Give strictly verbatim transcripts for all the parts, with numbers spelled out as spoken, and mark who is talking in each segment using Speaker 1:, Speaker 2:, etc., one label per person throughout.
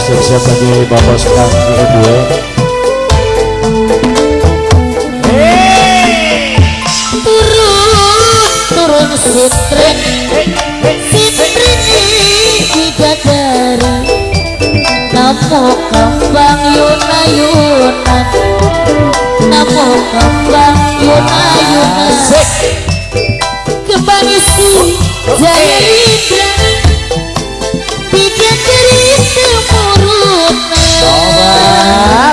Speaker 1: siap-siap bagi Bapak Sekang kedua.
Speaker 2: Turun sitrin sitrin bidadari namo kembang yuna yunan namo kembang yuna yunan kembang isi jaya indra bidadari temurunan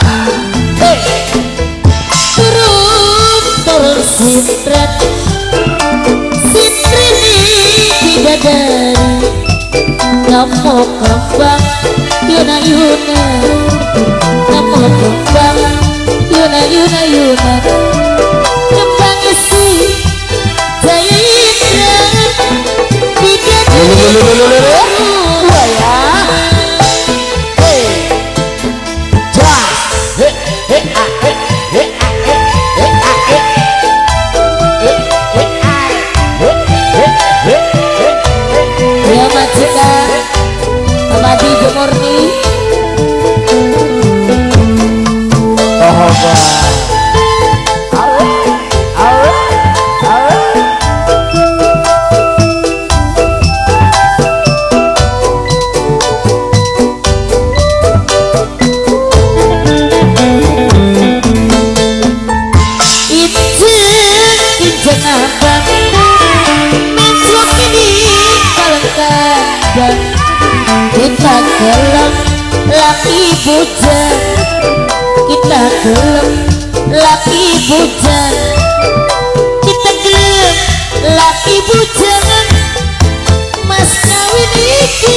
Speaker 2: turun turun sitrin bidadari namo kembang yuna yuna namo kembang yuna yuna yuna kembang isi jaya indra bidadari dua ya hey jas he he a he he a he he a he ya majikan Amadi Jemurni oh kita gelem laki bujang kita gelem laki bujang kita gelem laki bujang mas kawin iki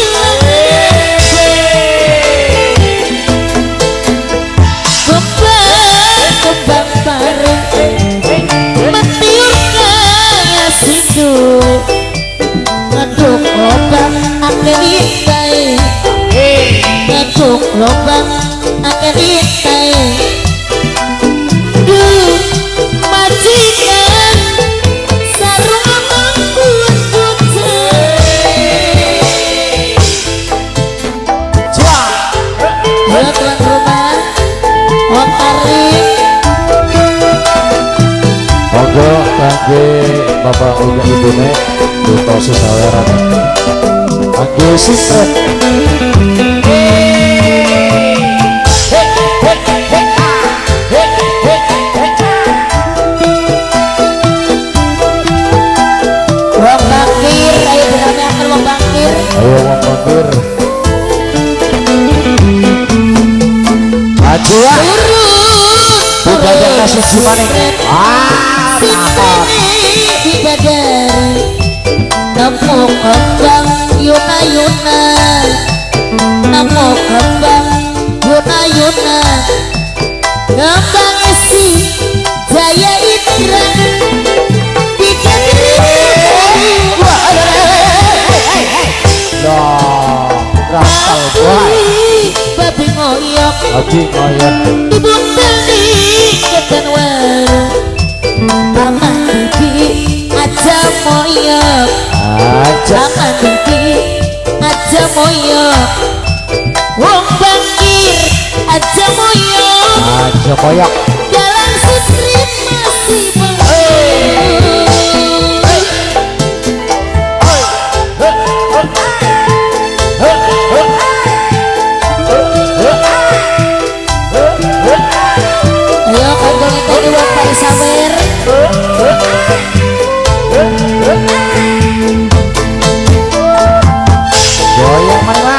Speaker 2: kembang kembang bareng metiur kaya sindu ngeduk obang akhirnya ngeduk lobang akhirnya duh majikan sarung abang kuat putih ya tuan rumah Om Arif
Speaker 1: monggo kangge Bapak Uga Ibu Nek duta sesaweran kangge sitret ayo Wong Bangkir maju ya bukan ada kasih gimana ah nampak
Speaker 2: bidadari namo kembang yuna yuna namo kembang yuna yuna kembang isi jaya indra
Speaker 1: loh rasal boy
Speaker 2: babi ngoyok
Speaker 1: aji ngoyok
Speaker 2: ibu tani ketan waru paman bibi aja moyok
Speaker 1: aja
Speaker 2: paman bibi aja moyok wong bangkir aja moyok
Speaker 1: aja moyok
Speaker 2: jalan sitrin masih baru ayo kandang itu dibuat pai sawer
Speaker 1: goyang mana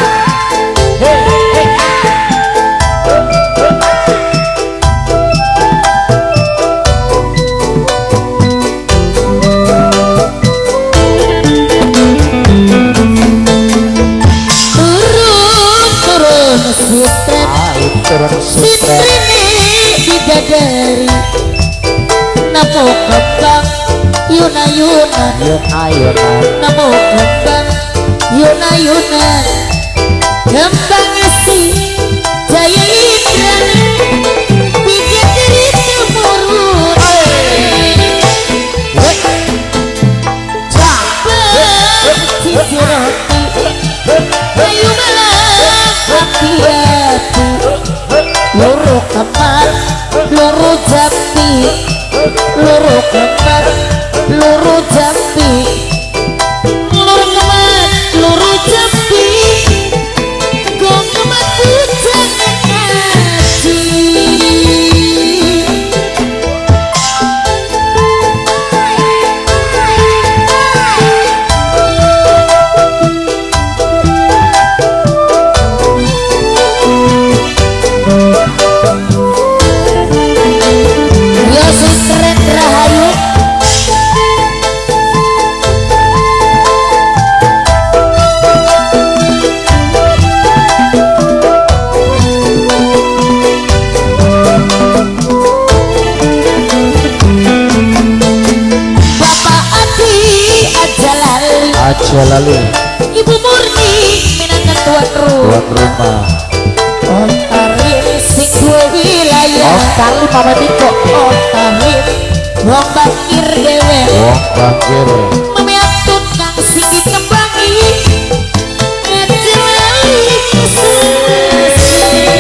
Speaker 2: turun turun sitret
Speaker 1: turun sitret
Speaker 2: bidadari namo kembang yuna yunan
Speaker 1: yuna yunan
Speaker 2: namo kembang yuna yunan kembang isi jaya indra bidadari temurunan capek cici roti ayu malam hati kemat luru jambi luru kemat luru jambi kok kemat bujang ngaji
Speaker 1: aja lalu
Speaker 2: Ibu Murni minangkan tuan rumah
Speaker 1: tuan rumah
Speaker 2: oh tarim sing dua wilayah
Speaker 1: oh kali mama Tiko
Speaker 2: oh tarim wong bakir dewe
Speaker 1: wong bakir
Speaker 2: memeat tukang sing dikembangi ngejelali kesesi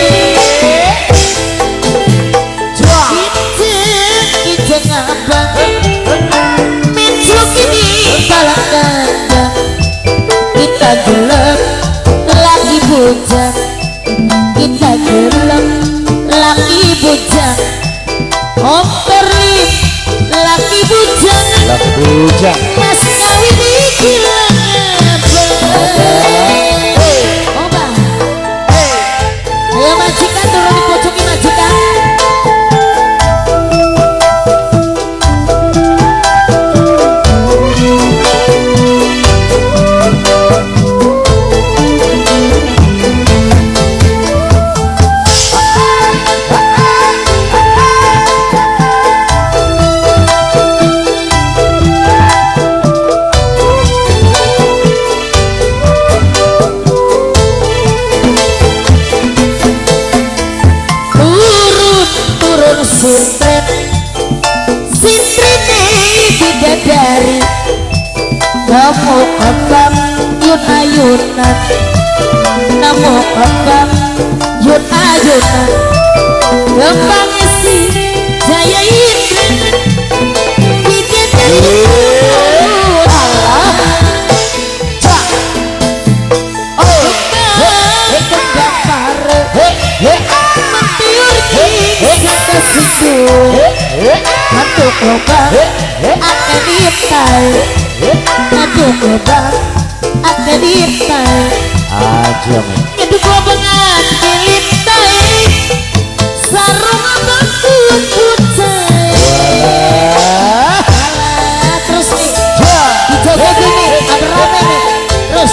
Speaker 2: jual ijeng ijeng abang menjuk ini balangkan kita gelap lagi bujang kita gelap lagi bujang om perlip lagi bujang
Speaker 1: lagi bujang
Speaker 2: mas kawin hilang apa oba ayo majikan turun dipojoki majikan sintren sintrene bidadari namo kembang yun ayunan namo kembang yun ayunan kembang isi jaya indra bidadari Allah cak oh he kembang pare he he Mantuk lobang ake ditai Mantuk lobang ake ditai
Speaker 1: aja men
Speaker 2: Ngeduk lobang ake ditai Sarung abang kukutai Alah terus nih dijoget ini ada rame nih terus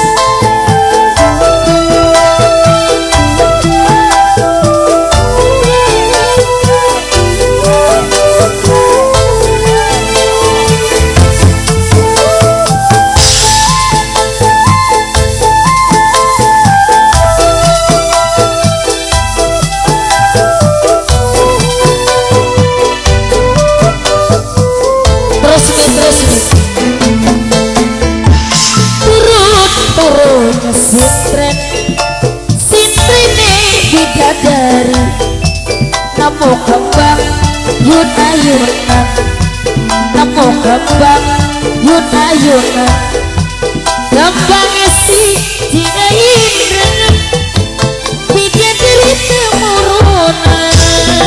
Speaker 2: sintren sintrene bidadari namo kembang yun ayunan namo kembang yun ayunan kembang esi jina indra bidadari temurunan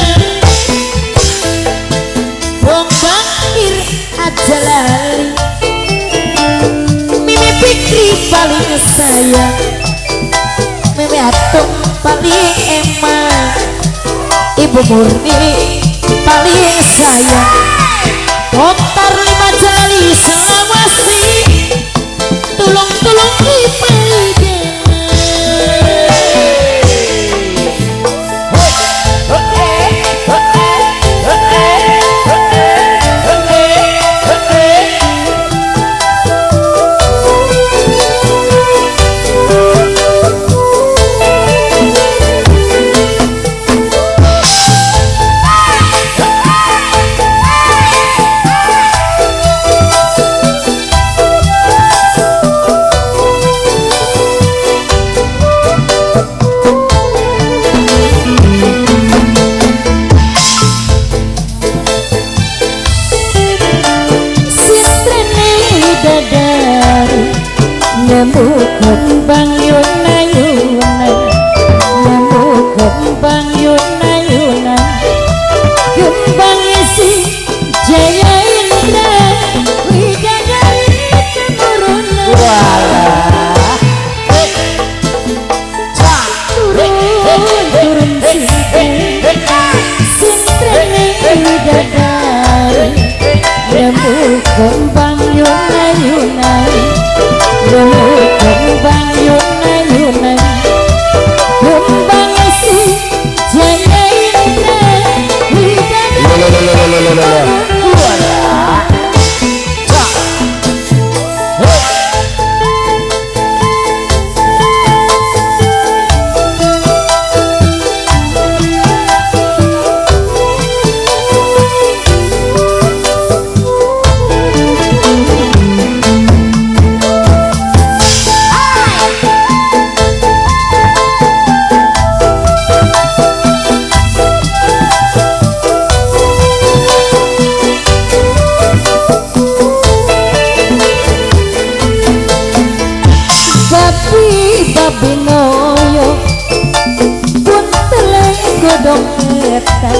Speaker 2: wong bakir aja lali mimi pikri paling sayang mimi atung paling emang Ibu Murni paling sayang Otar lima jali selawasi tulung-tulung ibadah kembang yuna yuna nemu kembang yuna yuna kembang isi jaya indra widadari kemuruna
Speaker 1: walah
Speaker 2: turun turun sintrene sintrene widadari nemu kembang yuna yuna nemu kembang yuna yuna kembang isi jaya indra widadari Binoyo pun teleng godong ketang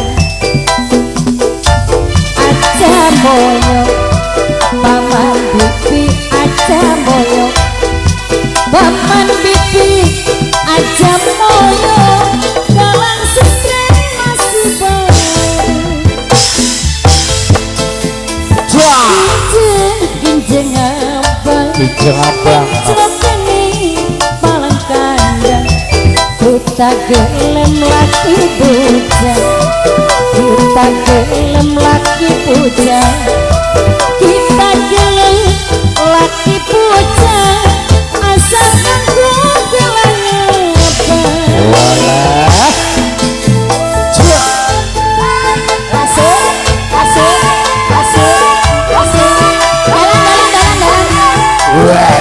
Speaker 2: aja moyo paman bibi aja moyo paman bibi aja moyo galang sesren masih baru kinjeng kinjeng abang
Speaker 1: kinjeng abang
Speaker 2: kita gelem laki bujang kita gelem laki bujang kita gelem laki bujang asal aku gelang apa
Speaker 1: walah
Speaker 2: kasih kasih kasih kasih dalam dalam dalam dalam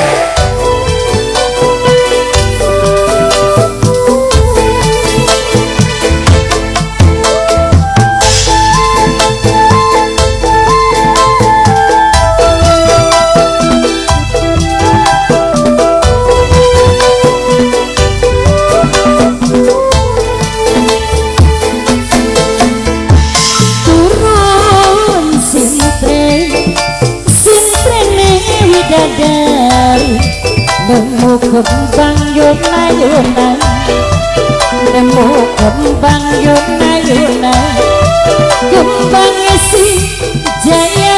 Speaker 2: nemu kembang yuna yuna nemu kembang yuna yuna kembang isi jaya